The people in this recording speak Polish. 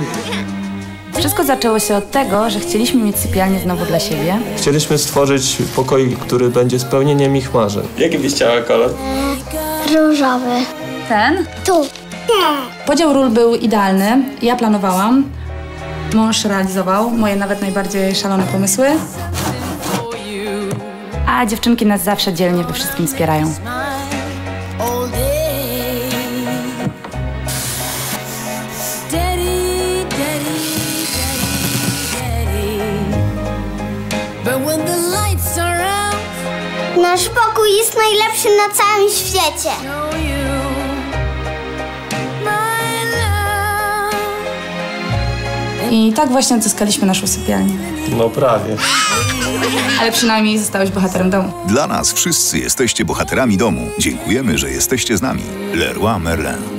Wszystko zaczęło się od tego, że chcieliśmy mieć sypialnię znowu dla siebie. Chcieliśmy stworzyć pokój, który będzie spełnieniem ich marzeń. Jaki byś chciała kolor? Różowy. Ten? Tu. Podział ról był idealny. Ja planowałam. Mąż realizował moje nawet najbardziej szalone pomysły. A dziewczynki nas zawsze dzielnie we wszystkim wspierają. Nasz pokój jest najlepszy na całym świecie. I tak właśnie odzyskaliśmy naszą sypialnię. No prawie. Ale przynajmniej zostałeś bohaterem domu. Dla nas wszyscy jesteście bohaterami domu. Dziękujemy, że jesteście z nami. Leroy Merlin.